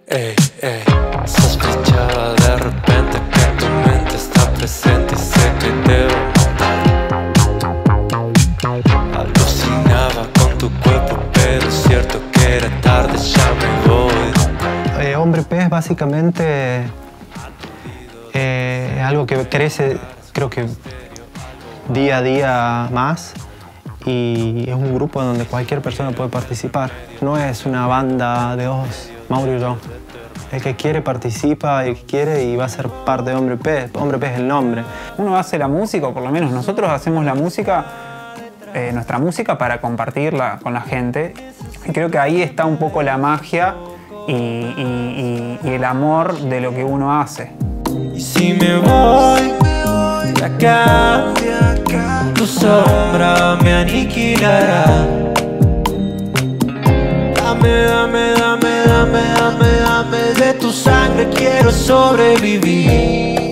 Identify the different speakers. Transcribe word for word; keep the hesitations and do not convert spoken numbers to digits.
Speaker 1: Ey, ey, sospechaba de repente que tu mente está presente y sé que debo matar. Alucinaba con tu cuerpo, pero es cierto que era tarde, ya me voy.
Speaker 2: Eh, Hombre Pez básicamente eh, es algo que crece, creo que día a día más, y es un grupo donde cualquier persona puede participar. No es una banda de dos, Mauro y yo. El que quiere participa, el que quiere y va a ser parte de Hombre Pez. Hombre Pez es el nombre.
Speaker 3: Uno hace la música, o por lo menos nosotros hacemos la música, eh, nuestra música para compartirla con la gente. Y creo que ahí está un poco la magia y, y, y, y el amor de lo que uno hace.
Speaker 1: Y si me voy de acá, tu sombra me aniquilará. Dame, dame, dame, dame, dame, dame de tu sangre, quiero sobrevivir.